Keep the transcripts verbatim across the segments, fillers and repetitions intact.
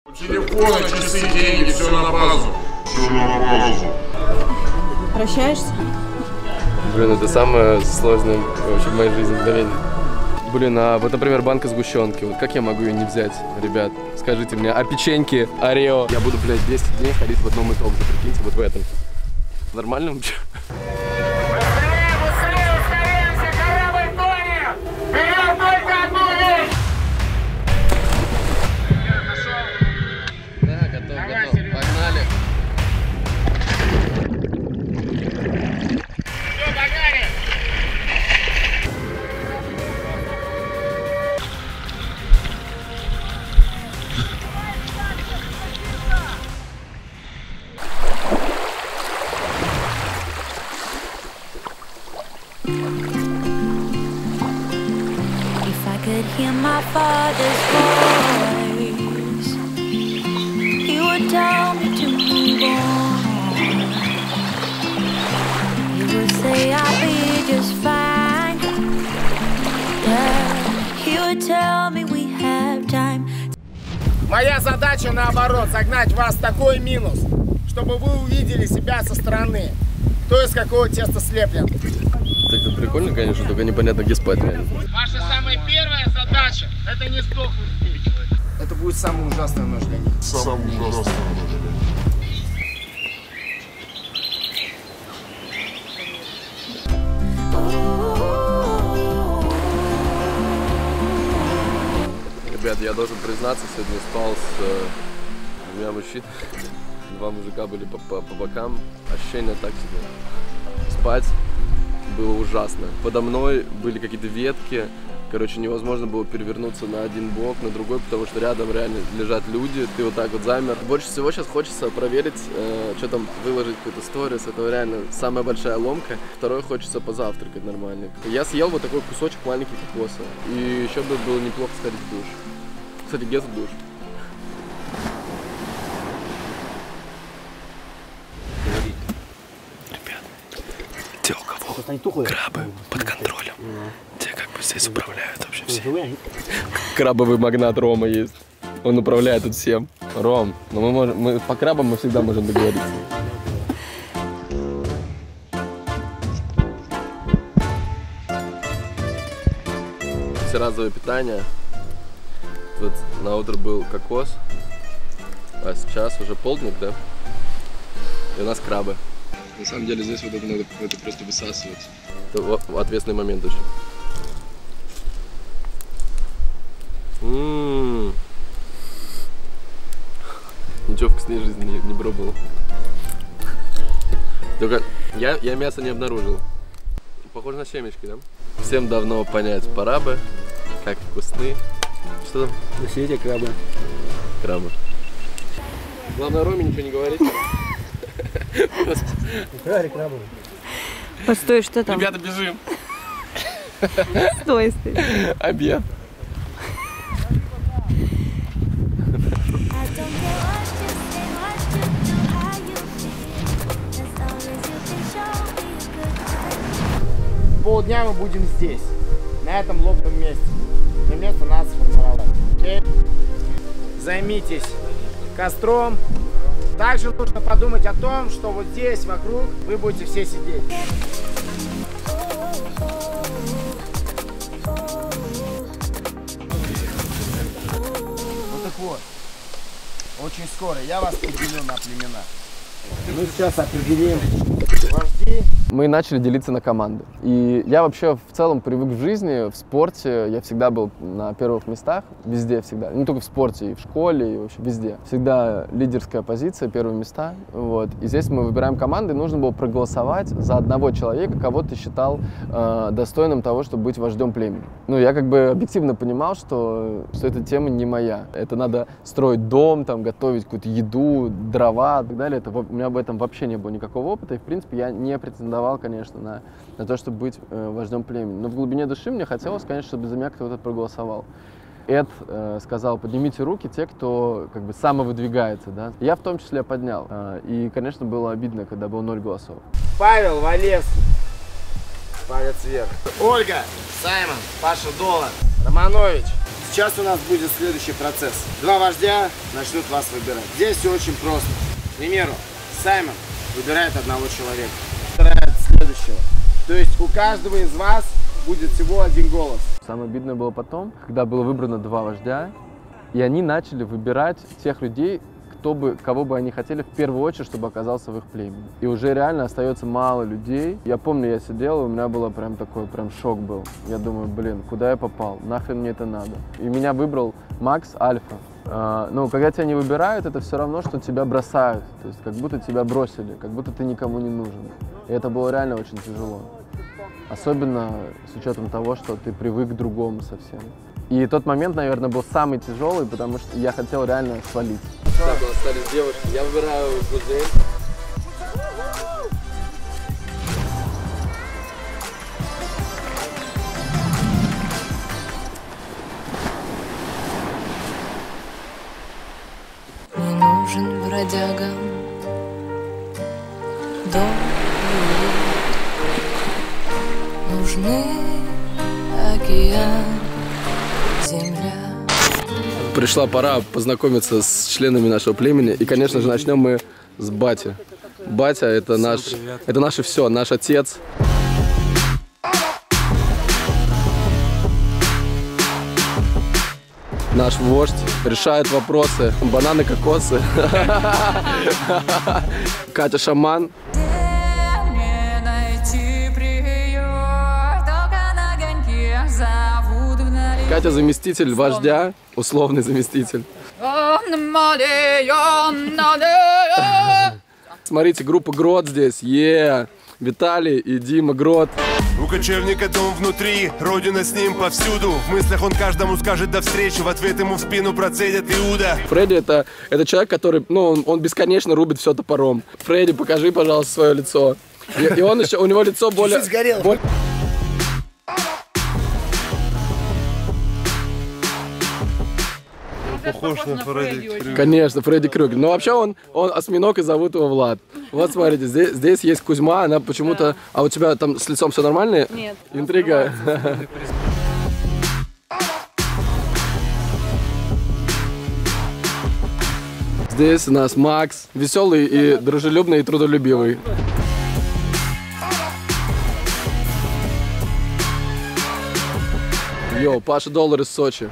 Телефоны, часы, деньги, все на базу. Все на базу. Прощаешься? Блин, это самое сложное вообще в моей жизни мгновение. Блин, а вот, например, банка сгущенки. Вот как я могу ее не взять, ребят? Скажите мне, а печеньки, Орео? Я буду, блядь, двести дней ходить в одном и том же, прикиньте, вот в этом. Нормально вообще? Hear my father's voice, he would tell me to move on. He would say I'll be just fine. Yeah, he would tell me we have time. Моя задача наоборот, загнать вас в такой минус, чтобы вы увидели себя со стороны. Кто из какого теста слеплен. Это прикольно, конечно, только непонятно, где спать реально. Ваша самая первая задача – это не сдохнуть здесь. Это будет самая ужасная ночь для них. Самая ужасная ночь для них. Ребят, я должен признаться, сегодня спал с э, двумя мужчинами. Два мужика были по, по, по бокам. Ощущение так себе. Спать было ужасно. Подо мной были какие-то ветки. Короче, невозможно было перевернуться на один бок, на другой, потому что рядом реально лежат люди. Ты вот так вот замер. Больше всего сейчас хочется проверить, э, что там, выложить какой-то сторис. Это реально самая большая ломка. Второе, хочется позавтракать нормально. Я съел вот такой кусочек маленький кокоса. И еще бы было неплохо сходить в душ. Кстати, где в душ? Те, у кого крабы под контролем, те как бы здесь управляют вообще всем. Крабовый магнат Рома есть. Он управляет тут всем. Ром, но мы можем, мы, по крабам мы всегда можем договориться. Разовое питание. Вот на утро был кокос, а сейчас уже полдник, да? И у нас крабы. На самом деле здесь вот это надо это просто высасывать. Это ответственный момент очень. М-м-м. Ничего вкуснее жизни не, не пробовал. Только я, я мясо не обнаружил. Похоже на семечки, да? Всем давно понять, пора бы, как вкусны. Что там? На свете крабы. Крабы. Главное, Роме ничего не говорить. Крабы. Постой, что там? Ребята, бежим. Стой, стой. Обед. Полдня мы будем здесь, на этом лобном месте. Это место надо сформировать. Окей? Займитесь костром. Также нужно подумать о том, что вот здесь, вокруг, вы будете все сидеть. Вот так вот. Очень скоро я вас поделю на племена. Мы сейчас определим вожди. Мы начали делиться на команды. И я вообще в целом привык в жизни, в спорте. Я всегда был на первых местах, везде всегда. Не только в спорте, и в школе, и вообще везде. Всегда лидерская позиция, первые места. Вот. И здесь мы выбираем команды, и нужно было проголосовать за одного человека, кого ты считал э, достойным того, чтобы быть вождем племени. Ну, я как бы объективно понимал, что, что эта тема не моя. Это надо строить дом, там, готовить какую-то еду, дрова и так далее. Это, у меня об этом вообще не было никакого опыта. И, в принципе, я не претендовал, конечно, на, на то, чтобы быть э, вождем племени. Но в глубине души мне хотелось, конечно, чтобы за меня кто-то проголосовал. Эд э, сказал, поднимите руки те, кто как бы самовыдвигается, да. Я в том числе поднял. Э, и, конечно, было обидно, когда было ноль голосов. Павел Валевский. Палец вверх. Ольга, Саймон, Паша Долан, Романович, Сейчас у нас будет следующий процесс. Два вождя начнут вас выбирать. Здесь все очень просто. К примеру, Саймон выбирает одного человека, выбирает следующего. То есть у каждого из вас будет всего один голос. Самое обидное было потом, когда было выбрано два вождя, и они начали выбирать тех людей, кто бы, кого бы они хотели в первую очередь, чтобы оказался в их племени. И уже реально остается мало людей. Я помню, я сидел, и у меня было прям такой, прям шок был. Я думаю, блин, куда я попал? Нахрен мне это надо? И меня выбрал Макс Альфа. А, ну, когда тебя не выбирают, это все равно, что тебя бросают. То есть как будто тебя бросили, как будто ты никому не нужен. И это было реально очень тяжело. Особенно с учетом того, что ты привык к другому совсем. И тот момент, наверное, был самый тяжелый, потому что я хотел реально свалить. Так, у нас остались девушки. Я выбираю Гузель. Не нужен бродягам дом и уют. Нужны океан, земля. Пришла пора познакомиться с членами нашего племени. И, конечно же, начнем мы с Бати. Батя — это наш, это наше все, наш отец. Наш вождь решает вопросы. Бананы, кокосы. Катя шаман. Катя заместитель вождя, условный заместитель. Смотрите, группа Грот здесь. Е, Виталий и Дима Грот. У кочевника дом внутри, родина с ним повсюду. В мыслях он каждому скажет до встречи, в ответ ему в спину процедит Иуда. Фредди это, это человек, который, ну, он, он бесконечно рубит все топором. Фредди, покажи, пожалуйста, свое лицо. И, и он еще, у него лицо более... более... Похож на Фредди Крюгер. Конечно, Фредди Крюгер. Но вообще он, он осьминог, и зовут его Влад. Вот смотрите, здесь, здесь есть Кузьма, она почему-то... А у тебя там с лицом все нормально? Нет. Интрига. Здесь у нас Макс, веселый и дружелюбный и трудолюбивый. Йоу, Паша Доллар из Сочи.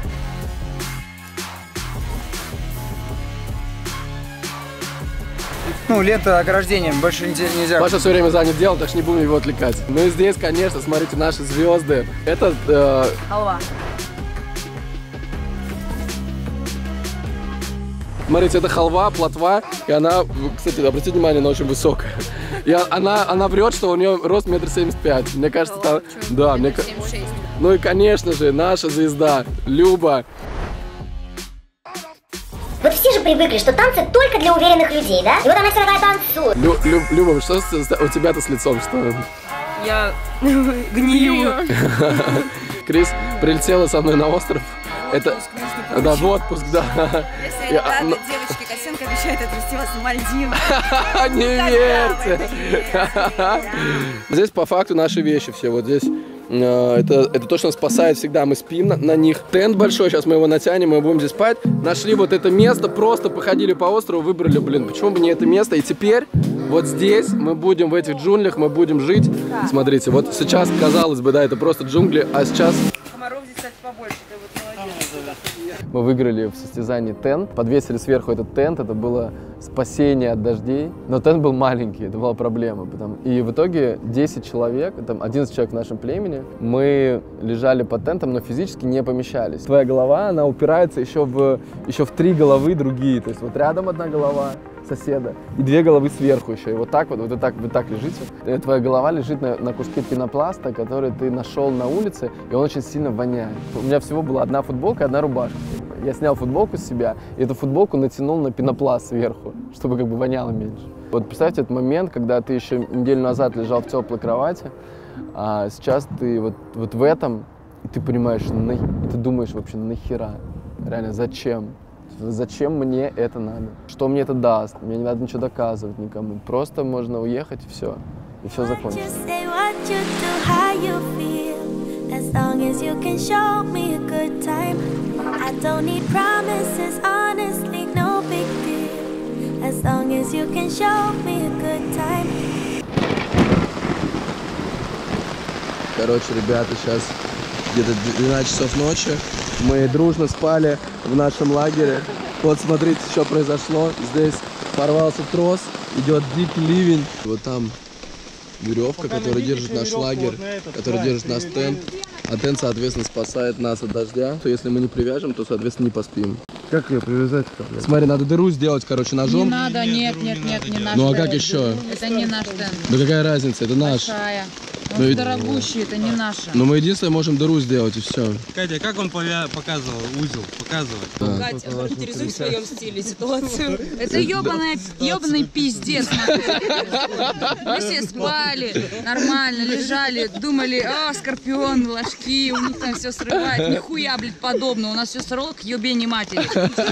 Ну, лента ограждением, больше нельзя. Паша все время занят делом, так что не будем его отвлекать. Ну и здесь, конечно, смотрите, наши звезды. Это... Э... Халва. Смотрите, это халва, плотва, и она, кстати, обратите внимание, она очень высокая. И она, она врет, что у нее рост метр семьдесят пять. Мне кажется, там... Да, мне кажется... Ну и, конечно же, наша звезда, Люба. Вот все же привыкли, что танцы только для уверенных людей, да? И вот она вся такая танцует. Лю, Лю, Люба, что с, у тебя-то с лицом, что? Я гнию. Крис прилетела со мной на остров. Это, да, в отпуск, да. Если Я, ребята, но... девочки, Косенко обещает отвезти вас на Мальдивы. Не верьте. Здесь по факту наши вещи все. Вот здесь это, это то, что нас спасает всегда. Мы спим на, на них. Тент большой, сейчас мы его натянем, мы будем здесь спать. Нашли вот это место, просто походили по острову, выбрали, блин, почему бы не это место. И теперь вот здесь мы будем, в этих джунглях, мы будем жить. Смотрите, вот сейчас, казалось бы, да, это просто джунгли, а сейчас... Комаров здесь, кстати, побольше. Ты вот молодец. Мы выиграли в состязании тент, подвесили сверху этот тент, это было спасение от дождей, но тент был маленький, это была проблема. Потому... И в итоге десять человек, там одиннадцать человек в нашем племени, мы лежали под тентом, но физически не помещались. Твоя голова, она упирается еще в, еще в три головы другие, то есть вот рядом одна голова соседа и две головы сверху еще, и вот так вот, вот и так, вы так лежите. И твоя голова лежит на, на куске пенопласта, который ты нашел на улице, и он очень сильно воняет. У меня всего была одна футболка, одна рубашка. Я снял футболку с себя, и эту футболку натянул на пенопласт сверху, чтобы как бы воняло меньше. Вот представьте этот момент, когда ты еще неделю назад лежал в теплой кровати, а сейчас ты вот, вот в этом, и ты понимаешь, и ты думаешь вообще, нахера, реально, зачем? Зачем мне это надо? Что мне это даст? Мне не надо ничего доказывать никому. Просто можно уехать и все. И все закончится. As long as you can show me a good time. I don't need promises, honestly, no big deal. As long as you can show me a good time. Короче, ребята, сейчас где-то двенадцать часов ночи. Мы дружно спали в нашем лагере. Вот смотрите, что произошло. Здесь порвался трос, идет дикий ливень. Вот там веревка, которая держит наш лагерь, которая держит наш тент. А тент, соответственно, спасает нас от дождя. То если мы не привяжем, то, соответственно, не поспим. Как ее привязать-то? Смотри, надо дыру сделать, короче, ножом. Не надо, нет, нет, нет, не наш. Ну а как еще? Это не наш тент. Да какая разница, это наш. Большая. Ну, Он и- дорогущий, это не наше. Но мы единственное можем дыру сделать, и все. Катя, как он повя- показывал узел? Показывай. Да. Катя, характеризуй в своем стиле ситуацию. Это ёбаный, ёбаный пиздец. Мы все спали, нормально, лежали, думали, а, скорпион, ложки, у них там все срывает. Нихуя, блядь, подобного. У нас все срало к ёбени матери.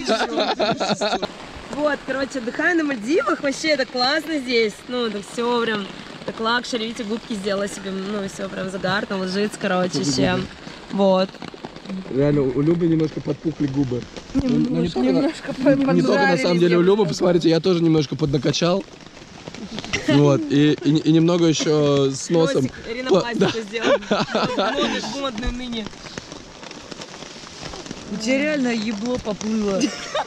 Вот, короче, отдыхаю на Мальдивах. Вообще, это классно здесь. Ну, это все прям так лакшери. Видите, губки сделала себе. Ну, все прям загар, там ложится, короче, чем. Вот. Реально, у Любы немножко подпухли губы. Немножко, Ну, не только, немножко на, не только на самом деле у Любы, посмотрите, я тоже немножко поднакачал. Вот, и, и, и немного еще с носом. Ринопластику сделал. Модный ныне. У тебя реально ебло поплыло.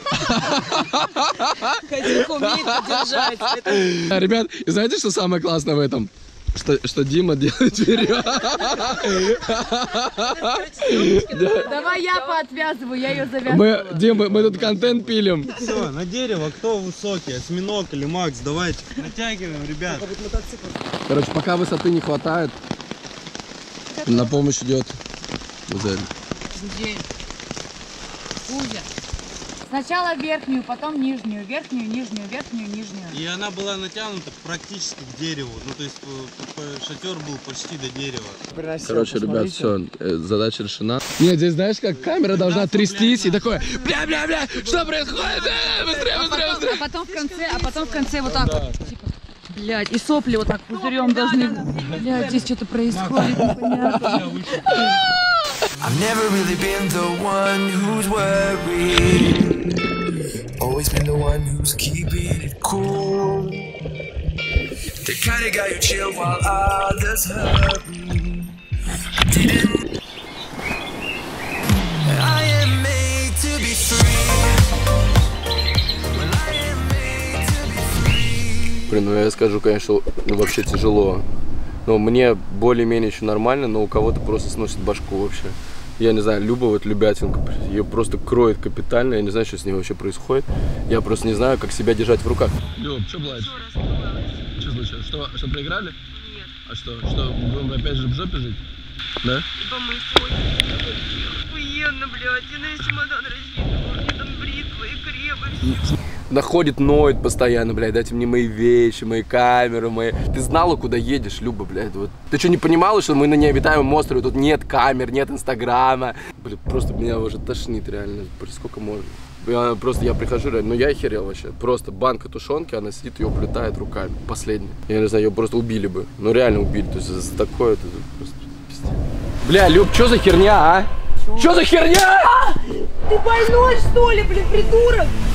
Хотя умеет держать. Ребят, и знаете, что самое классное в этом? Что, что Дима делает веревку. Давай я поотвязываю, я ее завязываю. Мы, Дим, мы, мы тут контент пилим. Все, на дерево, кто высокий, осьминог или Макс, давайте натягиваем, ребят. Короче, пока высоты не хватает, на помощь идет Гузель. Где? Кузя. Сначала верхнюю, потом нижнюю, верхнюю, нижнюю, верхнюю, нижнюю. И она была натянута практически к дереву. Ну, то есть э, э, шатер был почти до дерева. Короче, ребят, все, задача решена. Нет, здесь знаешь, как камера должна трястись и такое, бля-бля-бля, что происходит? Э, Быстрее, быстрее, быстрее. А потом в конце, а потом в конце вот так вот. Типа, блядь, и сопли вот так пузырем должны. Блядь, здесь что-то происходит, непонятно. I've never really been the one who's worried. Always been the one who's keeping it cool. The kind of guy who chill while others hurry. I didn't. I am made to be free. Well, I am made to be free. Блин, ну я скажу, конечно, ну, вообще тяжело. Но мне более-менее еще нормально, но у кого-то просто сносит башку вообще. Я не знаю, Люба, вот Любятинка, ее просто кроет капитально, я не знаю, что с ней вообще происходит. Я просто не знаю, как себя держать в руках. Люб, что плачешь? Что случилось? Что, что проиграли? Нет. А что? Что, будем опять же в жопе жить? Да? Ибо мы сегодня охуенно, блядь, я на весь чемодан рассчитывала, мне там бритвы и кремы, все. Находит, ноет постоянно, блядь, дайте мне мои вещи, мои камеры, мои... Ты знала, куда едешь, Люба, блядь, вот. Ты что, не понимала, что мы на необитаемом острове, тут нет камер, нет инстаграма? Блин, просто меня уже тошнит, реально, блин, сколько можно? Я, просто я прихожу, реально, ну я охерел вообще. Просто банка тушенки, она сидит, ее уплетает руками, последняя. Я не знаю, ее просто убили бы, ну реально убили, то есть за такое, это просто пиздец. Бля, Люб, что за херня, а? Что за херня? Ты больной, что ли, блин, придурок?